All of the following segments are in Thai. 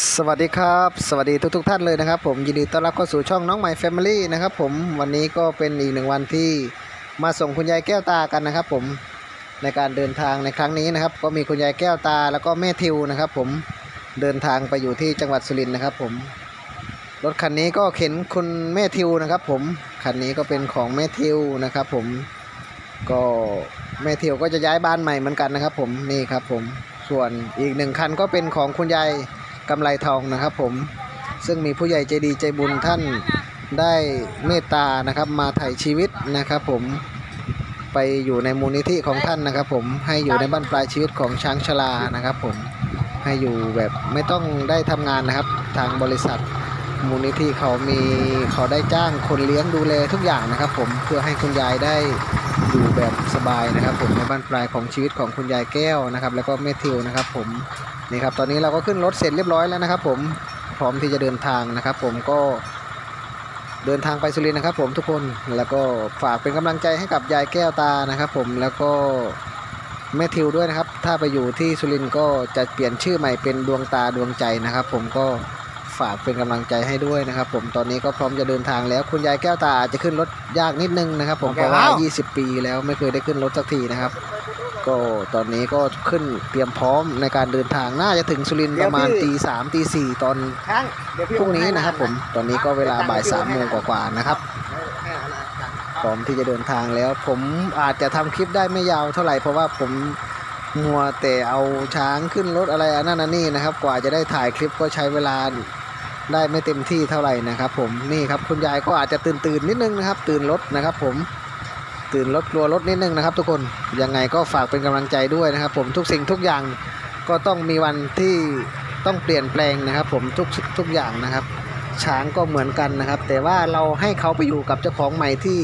สวัสดีครับสวัสดีทุกท่านเลยนะครับผมยินดีต้อนรับเข้าสู่ช่องน้องใหม่แฟมิลี่นะครับผมวันนี้ก็เป็นอีกหนึ่งวันที่มาส่งคุณยายแก้วตากันนะครับผมในการเดินทางในครั้งนี้นะครับก็มีคุณยายแก้วตาแล้วก็แม่ทิวนะครับผมเดินทางไปอยู่ที่จังหวัดสุรินทร์นะครับผมรถคันนี้ก็เข็นคุณแม่ทิวนะครับผมคันนี้ก็เป็นของแม่ทิวนะครับผมก็แม่ทิวก็จะย้ายบ้านใหม่เหมือนกันนะครับผมนี่ครับผมส่วนอีกหนึ่งคันก็เป็นของคุณยายกำไรทองนะครับผมซึ่งมีผู้ใหญ่ใจดีใจบุญท่านได้เมตตานะครับมาไถ่ชีวิตนะครับผมไปอยู่ในมูลนิธิของท่านนะครับผมให้อยู่ในบ้านปลายชีวิตของช้างชรานะครับผมให้อยู่แบบไม่ต้องได้ทำงานนะครับทางบริษัทมูลนิธิเขาได้จ้างคนเลี้ยงดูแลทุกอย่างนะครับผมเพื่อให้คุณยายได้อยู่แบบสบายนะครับผมในบ้านปลายของชีวิตของคุณยายแก้วนะครับแล้วก็แม่ทิวนะครับผมนี่ครับตอนนี้เราก็ขึ้นรถเสร็จเรียบร้อยแล้วนะครับผมพร้อมที่จะเดินทางนะครับผมก็เดินทางไปสุรินทร์นะครับผมทุกคนแล้วก็ฝากเป็นกำลังใจให้กับยายแก้วตานะครับผมแล้วก็แม่ทิวด้วยนะครับถ้าไปอยู่ที่สุรินทร์ก็จะเปลี่ยนชื่อใหม่เป็นดวงตาดวงใจนะครับผมก็ฝากเป็นกำลังใจให้ด้วยนะครับผมตอนนี้ก็พร้อมจะเดินทางแล้วคุณยายแก้วตาจะขึ้นรถยากนิดนึงนะครับผมเพราะว่า20 ปีแล้วไม่เคยได้ขึ้นรถสักทีนะครับก็ตอนนี้ก็ขึ้นเตรียมพร้อมในการเดินทางน่าจะถึงสุรินทร์ประมาณตี 3 ตี 4ตอนพรุ่งนี้นะครับผมตอนนี้ก็เวลาบ่าย3 โมงกว่าๆนะครับพร้อมที่จะเดินทางแล้วผมอาจจะทำคลิปได้ไม่ยาวเท่าไหร่เพราะว่าผมมัวแต่เอาช้างขึ้นรถอะไรนั่นนี่นะครับกว่าจะได้ถ่ายคลิปก็ใช้เวลาได้ไม่เต็มที่เท่าไหร่นะครับผมนี่ครับคุณยายก็อาจจะตื่นนิดนึงนะครับตื่นรถนะครับผมตื่นรถกลัวรถนิดนึงนะครับทุกคนยังไงก็ฝากเป็นกำลังใจด้วยนะครับผมทุกสิ่งทุกอย่างก็ต้องมีวันที่ต้องเปลี่ยนแปลงนะครับผมทุกอย่างนะครับช้างก็เหมือนกันนะครับแต่ว่าเราให้เขาไปอยู่กับเจ้าของใหม่ที่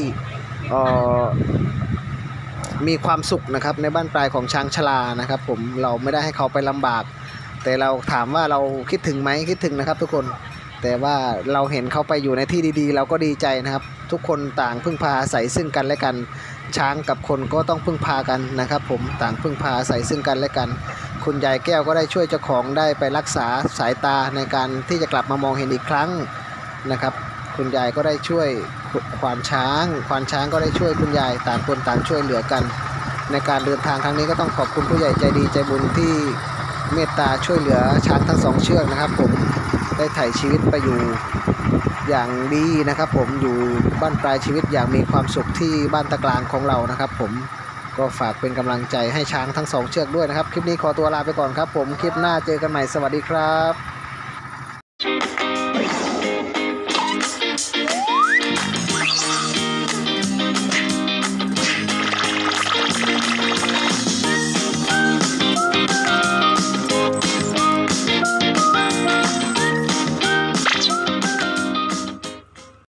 มีความสุขนะครับในบ้านปลายของช้างชรานะครับผมเราไม่ได้ให้เขาไปลำบากแต่เราถามว่าเราคิดถึงไหมคิดถึงนะครับทุกคนแต่ว่าเราเห็นเขาไปอยู่ในที่ดีๆเราก็ดีใจนะครับทุกคนต่างพึ่งพาอาศัยซึ่งกันและกันช้างกับคนก็ต้องพึ่งพากันนะครับผมต่างพึ่งพาอาศัยซึ่งกันและกันคุณยายแก้วก็ได้ช่วยเจ้าของได้ไปรักษาสายตาในการที่จะกลับมามองเห็นอีกครั้งนะครับคุณยายก็ได้ช่วยควานช้างก็ได้ช่วยคุณยายต่างคนต่างช่วยเหลือกันในการเดินทางครั้งนี้ก็ต้องขอบคุณผู้ใหญ่ใจดีใจบุญที่เมตตาช่วยเหลือช้างทั้ง2 เชือกนะครับผมได้ไถ่ชีวิตไปอยู่อย่างดีนะครับผมอยู่บ้านปลายชีวิตอย่างมีความสุขที่บ้านตะกลางของเรานะครับผมก็ฝากเป็นกำลังใจให้ช้างทั้ง2 เชือกด้วยนะครับคลิปนี้ขอตัวลาไปก่อนครับผมคลิปหน้าเจอกันใหม่สวัสดีครับ